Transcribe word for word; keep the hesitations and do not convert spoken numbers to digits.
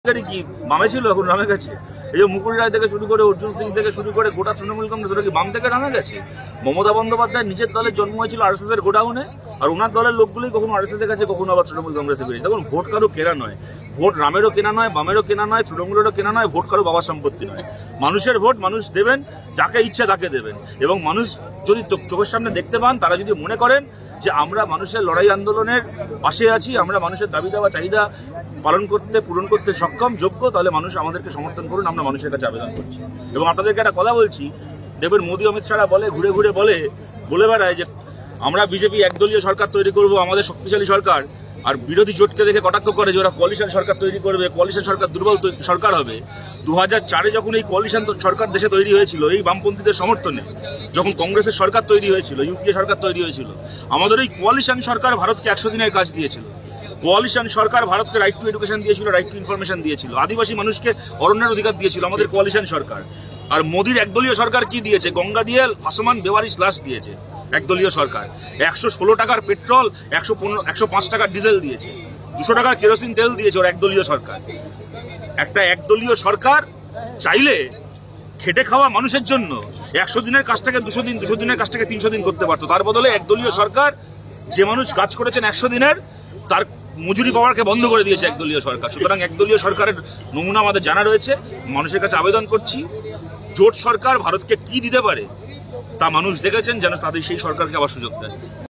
কি বামে ছিল এখন নামে গেছে। এই যে মুকুল রায় থেকে শুরু করে অর্জুন সিং থেকে শুরু করে গোটা তৃণমূল কংগ্রেস ওটা কি বাম থেকে নামে গেছে। মমতা বন্দ্যোপাধ্যায় নিজের দলের জন্ম হয়েছিল আরএসএস এর গোডাউনে, আর ওনার দলের লোকগুলোই কখনো আরএসএস এর কাছে কখনো আবার তৃণমূল কংগ্রেসে বেরিয়ে। দেখুন, ভোট কারো কেনা নয়, ভোট রামেরও কেনা নয়, বামেরও কেনা নয়, তৃণমূলেরও কেনা নয়, ভোট কারো বাবার সম্পত্তি নয়। মানুষের ভোট মানুষ দেবেন, যাকে ইচ্ছা তাকে দেবেন। এবং মানুষ যদি চোখের সামনে দেখতে পান, তারা যদি মনে করেন যে আমরা মানুষের লড়াই আন্দোলনের পাশে আছি, আমরা মানুষের দাবি দেওয়া চাহিদা পালন করতে পূরণ করতে সক্ষম যোগ্য, তাহলে মানুষ আমাদেরকে সমর্থন করুন। আমরা মানুষের কাছে আবেদন করছি। এবং আপনাদেরকে একটা কথা বলছি, দেখবেন মোদী অমিত শাহরা বলে ঘুরে ঘুরে বলে বলে বেড়ায় যে আমরা বিজেপি একদলীয় সরকার তৈরি করব, আমাদের শক্তিশালী সরকার। আর বিরোধী জোটকে দেখে কটাক্ষ করে যে ওরা কোয়ালিশন সরকার তৈরি করবে, কোয়ালিশন সরকার দুর্বল সরকার হবে। দু হাজার চারে যখন এই কোয়ালিশন সরকার দেশে তৈরি হয়েছিল এই বামপন্থীদের সমর্থনে, যখন কংগ্রেসের সরকার তৈরি হয়েছিল, ইউপিএ সরকার তৈরি হয়েছিল, আমাদের এই কোয়ালিশন সরকার ভারতকে একশো দিনের কাজ দিয়েছিল। কোয়ালিশন সরকার ভারতকে রাইট টু এডুকেশন দিয়েছিল, রাইট টু ইনফরমেশন দিয়েছিল, আদিবাসী মানুষকে অরণ্যের অধিকার দিয়েছিল আমাদের কোয়ালিশন সরকার। আর মোদীর একদলীয় সরকার কি দিয়েছে? গঙ্গা দিয়ে ভাসমান বেওয়ারিশ লাশ দিয়েছে একদলীয় সরকার। একশো ষোলো টাকার পেট্রোল, একশো পনেরো একশো পাঁচ টাকার ডিজেল দিয়েছে, দুশো টাকার কেরোসিন তেল দিয়েছে ওর একদলীয় সরকার। একটা একদলীয় সরকার চাইলে খেটে খাওয়া মানুষের জন্য একশো দিনের কাজটাকে দুশো দিন, দুশো দিনের কাজটাকে তিনশো দিন করতে পারতো। তার বদলে একদলীয় সরকার যে মানুষ কাজ করেছেন একশো দিনের, তার মজুরি পাওয়ারকে বন্ধ করে দিয়েছে একদলীয় সরকার। সুতরাং একদলীয় সরকারের নমুনা আমাদের জানা রয়েছে। মানুষের কাছে আবেদন করছি, জোট সরকার ভারতকে কি দিতে পারে তা মানুষ দেখেছেন, যেন তাদের সেই সরকারকে আবার সুযোগ দেয়।